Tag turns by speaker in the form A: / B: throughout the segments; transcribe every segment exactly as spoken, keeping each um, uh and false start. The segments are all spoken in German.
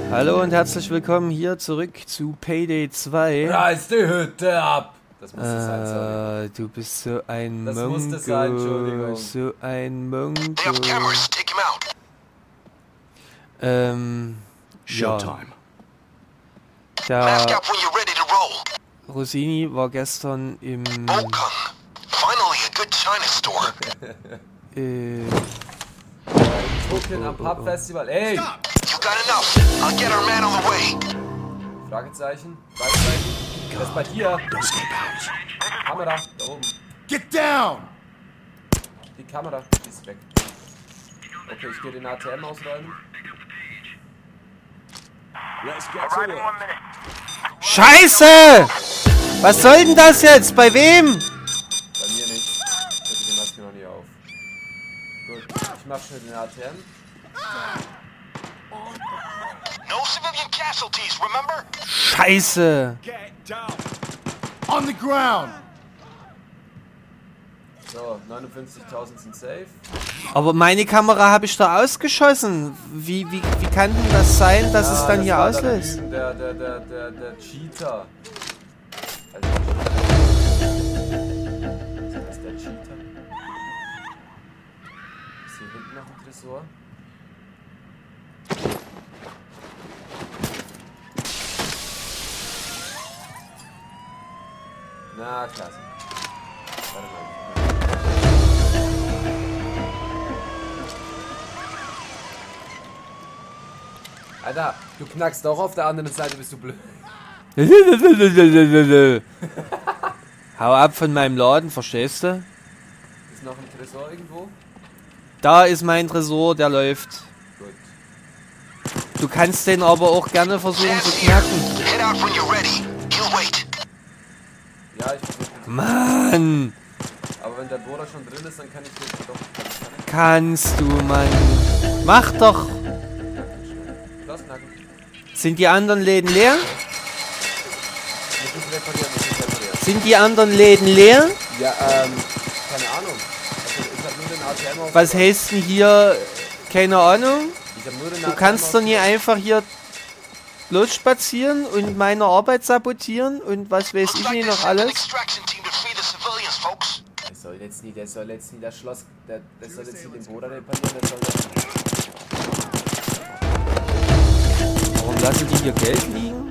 A: Hallo und herzlich willkommen hier zurück zu Payday zwei.
B: Reiß die Hütte ab! Das muss es sein,
A: Äh,
B: sorry.
A: du bist so ein
B: Das
A: Mongo.
B: musste sein, Entschuldigung.
A: So ein Mongo.
C: They have cameras. Take him out.
A: Ähm,
D: Showtime.
A: ja.
C: Mask
A: Der
C: up when you're ready to roll.
A: Rosini war gestern im...
C: Bokung. Finally a good China store.
A: Äh,
B: Gucken am Pub-Festival. Ey!
C: You got enough. I'll get our man on the way.
B: Fragezeichen? Fragezeichen? Das ist bei dir. Kamera, da oben.
D: Get down!
B: Die Kamera, die ist weg. Okay, ich gehe den A T M ausräumen.
D: Let's get to it.
A: Scheiße! Was soll denn das jetzt? Bei wem?
B: Bei mir nicht. Ich hätte die Maske noch nie auf. Gut, ich mach schnell den A T M.
C: No civilian casualties, remember?
A: Scheiße!
D: Get down. On the ground.
B: So, neunundfünfzigtausend sind safe.
A: Aber meine Kamera habe ich da ausgeschossen. Wie, wie, wie kann denn das sein, dass es dann
B: das
A: hier
B: war da
A: auslöst?
B: drüben, Der, der, der, der, der Cheater. Also, ist das der Cheater? Ist hier hinten noch ein Tresor? Na, klasse. Warte mal. Alter, du knackst doch auf der anderen Seite, bist du blöd.
A: Hau ab von meinem Laden, verstehst du?
B: Ist noch ein Tresor irgendwo?
A: Da ist mein Tresor, der läuft.
B: Gut.
A: Du kannst den aber auch gerne versuchen zu
C: Sam's here.
A: knacken.
C: Head out when you're ready. He'll wait.
B: Ja, ich versuche den.
A: Mann!
B: Aber wenn der Bohrer schon drin ist, dann kann ich den doch.
A: Kannst du, Mann. Mach doch!
B: Schloss knacken.
A: Sind die anderen Läden leer?
B: Muss ich reparieren, muss ich reparieren.
A: Sind die anderen Läden leer?
B: Ja, ähm, keine Ahnung. Also, ich hab nur den A T M auf.
A: Was heißt denn hier? Keine Ahnung.
B: Ich hab nur den
A: Du kannst doch nie einfach hier losspazieren und meine Arbeit sabotieren und was weiß
C: Looks
A: ich
C: like
A: nicht
C: they
A: noch
C: sent an
A: alles.
C: extraction team to free the civilians, folks.
B: Der soll jetzt nie, der soll jetzt nie das Schloss. Der, der soll jetzt nie den Bohrer reparieren, der soll das.
A: Warum lassen die hier Geld liegen?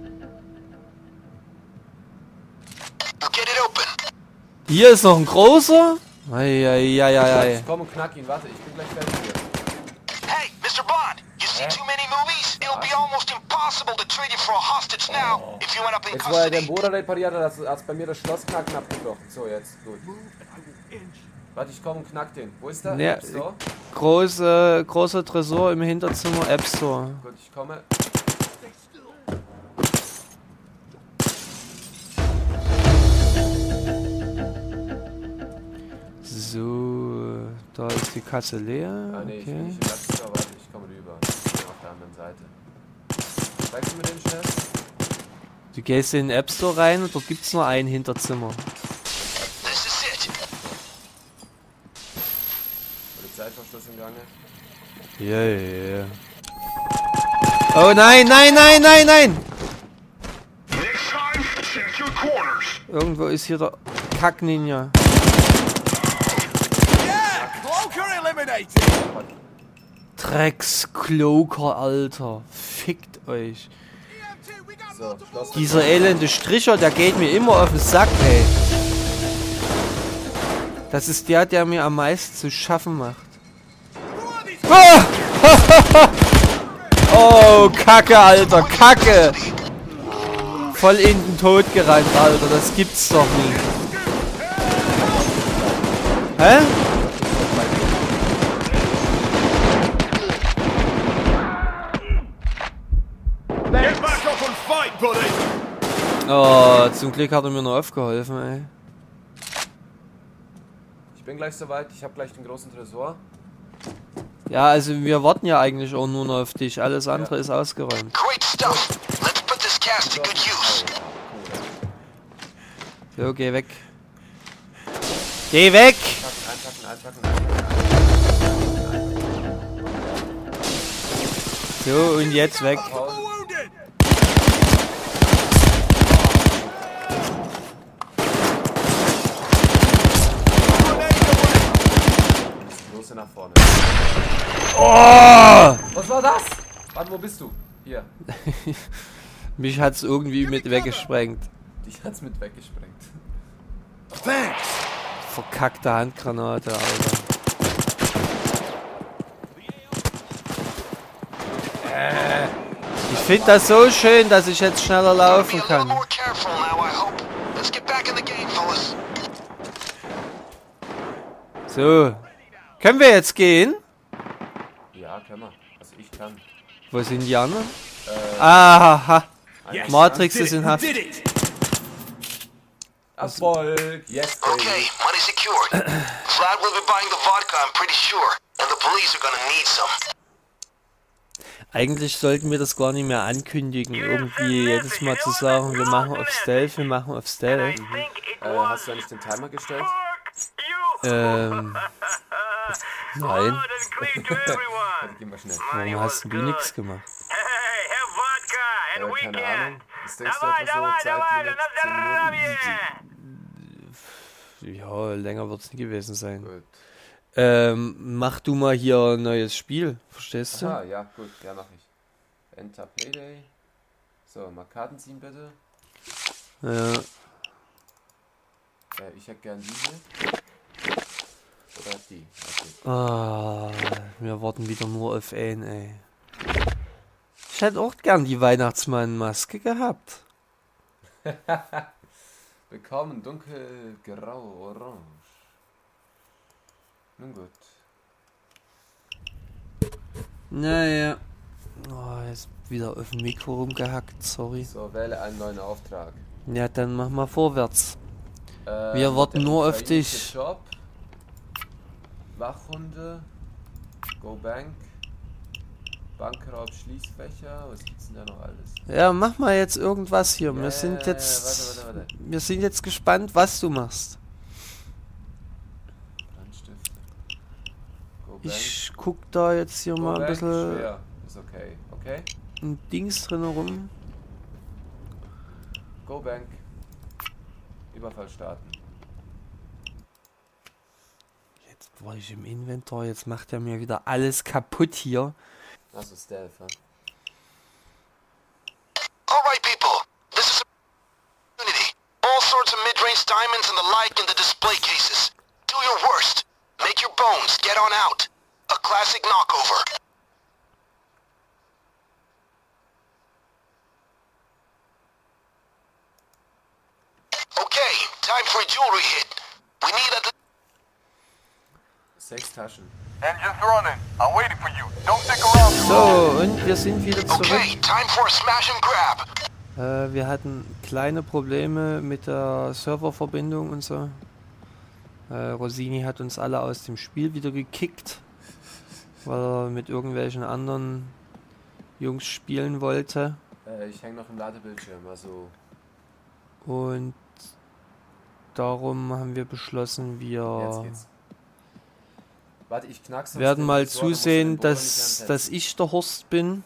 C: We'll get it open.
A: Hier ist noch ein großer. Eieieiei.
B: Ich komm und knack ihn, warte, ich bin gleich fertig hier.
C: Hey, Mister Bond, you see
B: Eh?
C: too many movies? It'll be almost impossible to trade you for a hostage now if you end up in
B: Jetzt, wo er den
C: custody.
B: Bohrer repariert hat, hat es bei mir das Schlussknacken abgebrochen. So, jetzt, gut. Warte, ich komm und knack den. Wo ist der?
A: Ja,
B: App Store?
A: Große, großer Tresor im Hinterzimmer App Store.
B: Gut, ich komme.
A: So, da ist die Kasse leer.
B: Ah, nee, ich bin
A: Okay.
B: nicht im App Store, warte, ich komme rüber. Ich bin auf der anderen Seite. Zeigst du mir den schnell?
A: Du gehst in den App Store rein und dort gibt's nur ein Hinterzimmer.
C: This is it.
B: Polizeiverschluss im Gange.
A: Ja, ja, ja. Oh nein, nein, nein, nein, nein!
E: Next time, check your corners.
A: Irgendwo ist hier der Kack-Ninja.
D: Yeah! Cloaker eliminated!
A: Dreckskloker, Alter. Fickt euch.
B: So, Schloss.
A: Dieser elende Stricher, der geht mir immer auf den Sack, ey. Das ist der, der mir am meisten zu schaffen macht. Ah! Oh, Kacke, Alter, Kacke! Voll in den Tod gerannt, Alter, das gibt's doch nie. Hä?
E: Get back up and fight, buddy.
A: Oh, zum Glück hat er mir noch aufgeholfen, ey.
B: Ich bin gleich soweit, ich habe gleich den großen Tresor.
A: Ja, also wir warten ja eigentlich auch nur noch auf dich. Alles andere
B: Ja.
A: ist ausgeräumt.
C: Great stuff. Let's put this cash to good use.
A: So, geh weg. Geh weg!
B: Einpacken, einpacken, einpacken, einpacken.
A: So, und jetzt weg.
B: Pause. nach vorne.
A: Oh!
B: Was war das? Warte, wo bist du? Hier.
A: Mich hat's irgendwie mit weggesprengt.
B: Dich hat's mit weggesprengt.
D: Thanks.
A: Verkackte Handgranate, Alter. Ich finde das so schön, dass ich jetzt schneller laufen kann. So. Können wir jetzt gehen?
B: Ja, können wir. Also ich kann.
A: Wo sind die anderen? Äh, Aha.
B: Yes,
A: Matrix ist in Haft.
B: Erfolg. Yes, baby.
C: Okay, money secured. Vlad will be buying the vodka, I'm pretty sure. And the police are gonna need some.
A: Eigentlich sollten wir das gar nicht mehr ankündigen. Irgendwie jedes Mal zu sagen, wir machen auf Stealth, wir machen auf Stealth.
B: Mhm. Äh, hast du eigentlich den Timer gestellt?
A: Ähm. Nein.
B: Dann gehen wir schnell.
A: Warum hast du nichts gemacht?
B: Äh, keine Ahnung. Was denkst du etwa so? Zeitlimit? zehn Minuten?
A: Ja, länger wird es nicht gewesen sein.
B: Gut.
A: Ähm, mach du mal hier ein neues Spiel, verstehst du?
B: Aha, ja, gut, ja, mach ich. Enter Payday. So, mal Karten ziehen bitte.
A: Ja.
B: Äh, ich hätte gern diese. Oder die. Okay.
A: Ah, wir warten wieder nur auf einen, ey. Ich hätte auch gern die Weihnachtsmann-Maske gehabt.
B: Bekommen dunkelgrau, orange. Nun gut.
A: Naja. Oh, jetzt wieder auf dem Mikro rumgehackt, sorry.
B: So, wähle einen neuen Auftrag.
A: Ja, dann mach mal vorwärts.
B: Äh,
A: Wir warten
B: der
A: nur auf
B: ukrainische
A: dich.
B: Job. Wachhunde. Go Bank. Bankraub, Schließfächer. Was gibt's denn da noch alles?
A: Ja, mach mal jetzt irgendwas hier.
B: Ja,
A: Wir sind
B: ja,
A: jetzt.
B: warte, warte, warte.
A: Wir sind jetzt gespannt, was du machst.
B: Brandstifte. Go Bank.
A: Ich guck da jetzt hier
B: Go
A: mal ein
B: Bank,
A: bisschen
B: schwer. Ist okay. Okay?
A: ein Dings drin rum.
B: Go Bank. Überfall starten.
A: Jetzt war ich im Inventar, jetzt macht er mir wieder alles kaputt hier.
B: Achso, Stealth, ja.
C: Alright, people. This is a opportunity. All sorts of mid-range diamonds and the like in the display cases. Do your worst. Make your bones. Get on out. A classic knockover. Okay, time for a jewelry hit. We need at least...
B: Sechs Taschen.
E: Engine's running. I'm waiting for you. Don't stick around too
A: So,
E: long.
A: und wir sind wieder zurück.
C: Okay, time for a smash and grab.
A: Äh, wir hatten kleine Probleme mit der Serververbindung und so. Äh, Rosini hat uns alle aus dem Spiel wieder gekickt, weil er mit irgendwelchen anderen Jungs spielen wollte.
B: Äh, ich hänge noch im Ladebildschirm, also...
A: Und darum haben wir beschlossen,
B: Jetzt
A: wir
B: geht's. Warte, ich knack's. sonst
A: werden
B: den
A: mal
B: Tresor, da musst du
A: zusehen,
B: den Bohrer
A: dass,
B: nicht
A: dass
B: antesten.
A: ich der Horst bin.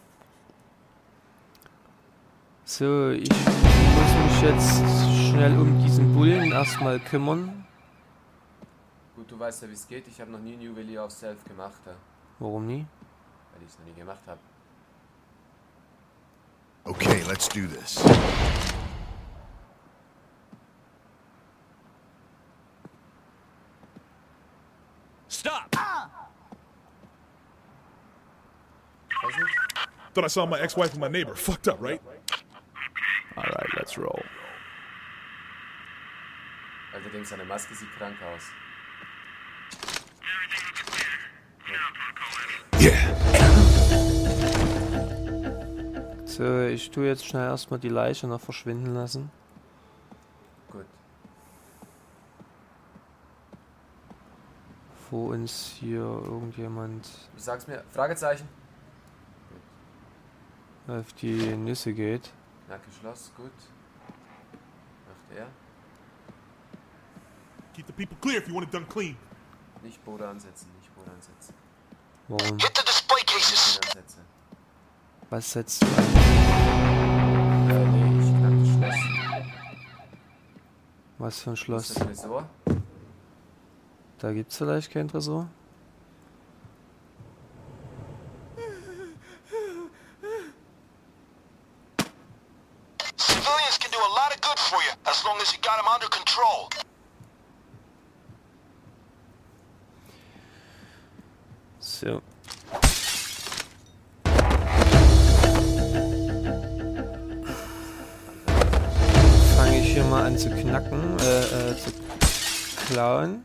A: So, ich muss mich jetzt schnell um diesen Bullen erstmal kümmern.
B: Gut, du weißt ja, wie es geht. Ich habe noch nie ein Juwelier auf Stealth gemacht, ja?
A: Warum nie?
B: Weil ich es noch nie gemacht habe.
D: Okay, let's do this.
F: Stop!
B: Weiß nicht?
G: Thought I saw my ex-wife and my neighbor. Fucked up, right?
A: Alright, let's roll.
B: Allerdings, seine Maske sieht krank aus.
D: Yeah.
A: So, ich tue jetzt schnell erstmal die Leiche noch verschwinden lassen.
B: Gut.
A: Vor uns hier irgendjemand
B: Du sagst mir, Fragezeichen.
A: auf die Nüsse geht.
B: Knacke Schloss, gut. Macht er.
G: Keep the people clear if you want it done clean.
B: Nicht Bode ansetzen, nicht Bode ansetzen.
A: Warum?
C: Hit the display cases.
B: Ich ansetze.
A: Was setzt du an?
B: Äh, nee, ich knack das Schloss.
A: Was für ein
B: Wo ist
A: Schloss?
B: der Tresor?
A: Da gibt's vielleicht kein Tresor?
C: for you, as long as you got him under control.
A: So. Fange ich hier mal an zu knacken, äh, äh, zu klauen.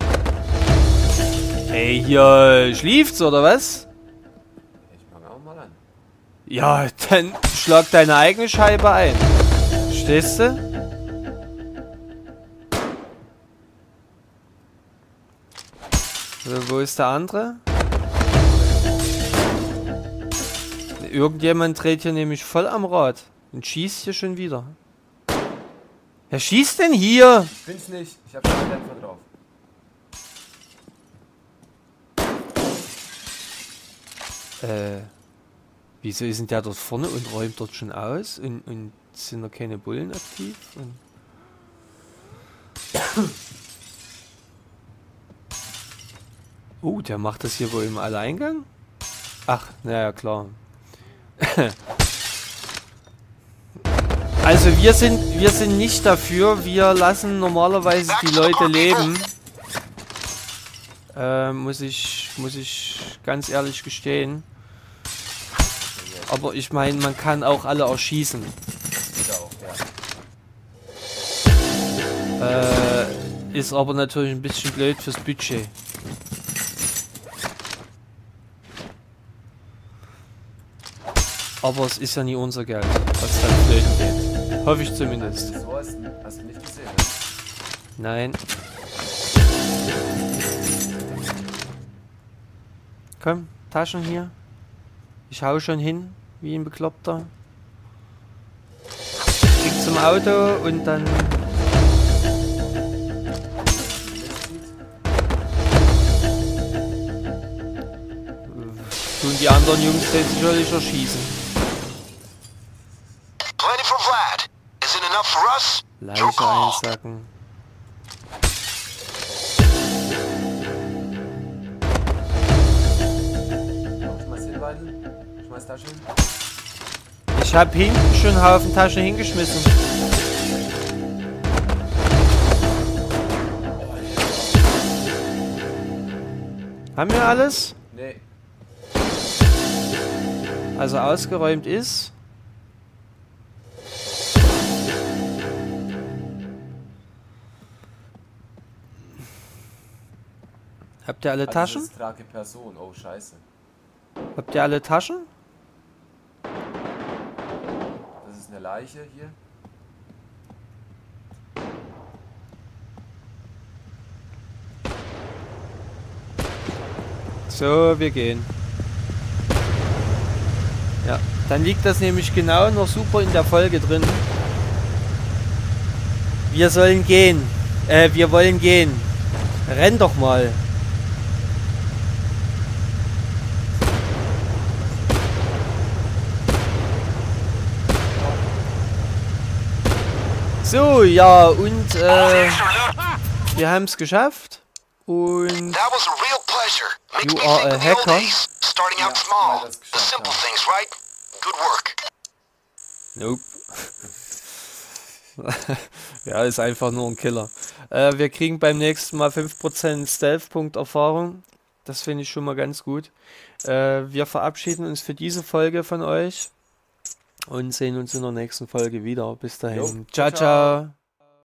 A: Ey, hier schläft's oder was?
B: Ich fange auch mal an.
A: Ja, dann schlag deine eigene Scheibe ein. Stehst du? So, wo ist der andere? Irgendjemand dreht hier nämlich voll am Rad und schießt hier schon wieder. Wer schießt denn hier?
B: Ich bin's nicht. Ich hab keinen Dämpfer drauf.
A: Äh, wieso ist denn der dort vorne und räumt dort schon aus? Und, und sind noch keine Bullen aktiv? Und oh, der macht das hier wohl im Alleingang? Ach, naja, klar. Also wir sind, wir sind nicht dafür. Wir lassen normalerweise die Leute leben. Äh, muss ich, muss ich ganz ehrlich gestehen. Aber ich meine, man kann auch alle erschießen. Äh, ist aber natürlich ein bisschen blöd fürs Budget. Aber es ist ja nie unser Geld, was dann flöten geht. Hoffe ich zumindest.
B: So hast, hast du nicht gesehen, ne?
A: Nein. Komm, Taschen hier. Ich hau schon hin, wie ein Bekloppter. Krieg zum Auto und dann... tun die anderen Jungs den sicherlich erschießen.
C: Plenty for Vlad. Is it enough for us? Your
A: Leiche
C: call.
A: einsacken.
B: Schmeiß hin, Weidel. Schmeiß Tasche hin.
A: Ich hab hinten schon einen Haufen Taschen hingeschmissen. Haben wir alles?
B: Nee.
A: Also ausgeräumt ist. Habt ihr alle
B: Also
A: Taschen?
B: das ist trage Person. Oh, scheiße.
A: Habt ihr alle Taschen?
B: Das ist eine Leiche hier.
A: So, wir gehen. Ja, dann liegt das nämlich genau noch super in der Folge drin. Wir sollen gehen. Äh, wir wollen gehen. Renn doch mal. So, ja, und äh, wir haben es geschafft. Und
C: That was a real pleasure. Makes
A: You
C: me
A: are
C: think
A: a
C: of the old
A: hacker.
C: days. Starting out
B: Ja,
C: small.
B: weil das
C: The
B: geschafft
C: simple
B: haben.
C: things, right? Good work.
A: nope. Ja, ist einfach nur ein Killer. Äh, wir kriegen beim nächsten Mal fünf Prozent Stealth-Punkt-Erfahrung. Das finde ich schon mal ganz gut. Äh, wir verabschieden uns für diese Folge von euch und sehen uns in der nächsten Folge wieder. Bis dahin.
B: Jo,
A: Ciao,
B: ciao.
A: ciao.